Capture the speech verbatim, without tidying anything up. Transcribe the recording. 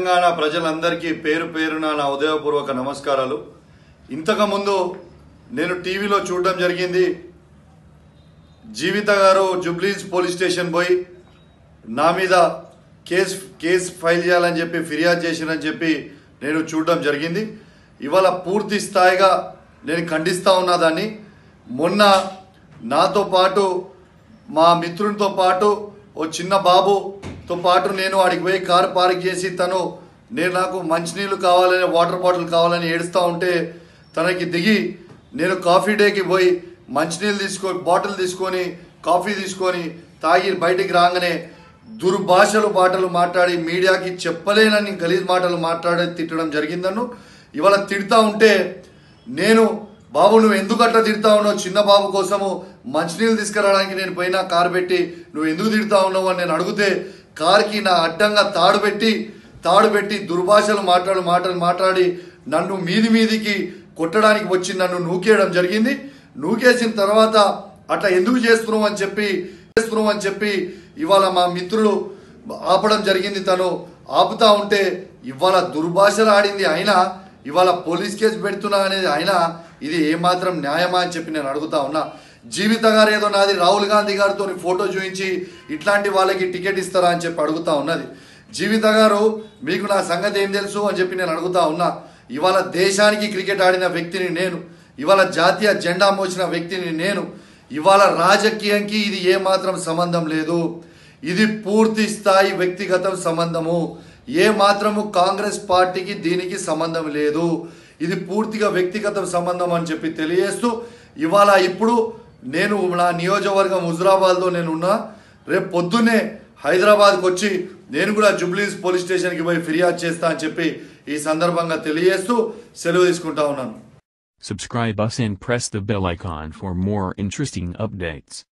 తెలంగాణ ప్రజలందరికీ పేరు పేరున నా ఉదయపూర్వక నమస్కారాలు. ఇంతకుముందు నేను టీవీలో చూడడం జరిగింది. జీవిత గారు జుబ్లీస్ పోలీస్ స్టేషన్ పోయి నా మీద కేసు కేసు ఫైల్ చేయాలని చెప్పి ఫిర్యాదు చేసిరని చెప్పి నేను చూడడం జరిగింది. ఇవాళ పూర్తి స్థాయిగా నేను ఖండిస్తూ ఉన్నా దాన్ని. మొన్న నాతో పాటు మా మిత్రునితో పాటు ఓ చిన్న బాబుతో పాటు నేను అడిగి పోయి కారు పార్క్ చేసి తను నేను నాకు మంచినీళ్ళు కావాలని వాటర్ బాటిల్ కావాలని ఏడుస్తూ ఉంటే తనకి దిగి నేను కాఫీ డేకి పోయి మంచినీళ్ళు తీసుకొని బాటిల్ తీసుకొని కాఫీ తీసుకొని తాగి బయటికి రాగానే దుర్భాషలు మాటలు మాట్లాడి మీడియాకి చెప్పలేనని గలీజ్ మాటలు మాట్లాడి తిట్టడం జరిగిందన్ను. ఇవాళ తిడతా ఉంటే నేను బాబు నువ్వు ఎందుకు అట్లా తిడతా ఉన్నావు, చిన్న బాబు కోసము మంచినీళ్ళు తీసుకురావడానికి నేను పోయినా కారు పెట్టి నువ్వు ఎందుకు తిడతా ఉన్నావు అని నేను అడిగితే కారుకి నా అడ్డంగా తాడు పెట్టి తాడు పెట్టి దుర్భాషలు మాట్లాడు మాటలు మాట్లాడి నన్ను మీది మీదికి కొట్టడానికి వచ్చి నన్ను నూకేయడం జరిగింది. నూకేసిన తర్వాత అట్లా ఎందుకు చేస్తున్నావు అని చెప్పి చేస్తున్నావు అని చెప్పి ఇవాళ మా మిత్రులు ఆపడం జరిగింది. తను ఆపుతా ఉంటే ఇవాళ దుర్భాషలు ఆడింది అయినా ఇవాళ పోలీస్ కేసు పెడుతున్నా అనేది అయినా ఇది ఏమాత్రం న్యాయమా అని చెప్పి నేను అడుగుతా ఉన్నా. జీవిత గారు ఏదో నాది రాహుల్ గాంధీ గారితో ఫోటో చూపించి ఇట్లాంటి వాళ్ళకి టికెట్ ఇస్తారా అని చెప్పి అడుగుతా ఉన్నది. జీవిత గారు మీకు నా సంగతి ఏం తెలుసు అని చెప్పి నేను అడుగుతా ఉన్నా. ఇవాళ దేశానికి క్రికెట్ ఆడిన వ్యక్తిని నేను, ఇవాళ జాతీయ జెండా మోసిన వ్యక్తిని నేను. ఇవాళ రాజకీయంకి ఇది ఏమాత్రం సంబంధం లేదు. ఇది పూర్తి స్థాయి వ్యక్తిగత సంబంధము. ఏ మాత్రము కాంగ్రెస్ పార్టీకి దీనికి సంబంధం లేదు. ఇది పూర్తిగా వ్యక్తిగత సంబంధం అని చెప్పి తెలియజేస్తూ ఇవాళ ఇప్పుడు నేను నా నియోజకవర్గం హుజురాబాద్లో నేను ఉన్నా. రేపు పొద్దున్నే హైదరాబాద్కి వచ్చి నేను కూడా జుబ్లీస్ పోలీస్ స్టేషన్కి పోయి ఫిర్యాదు చేస్తా అని చెప్పి ఈ సందర్భంగా తెలియజేస్తూ సెలవు తీసుకుంటా ఉన్నాను. Subscribe us and press the bell icon for more interesting updates.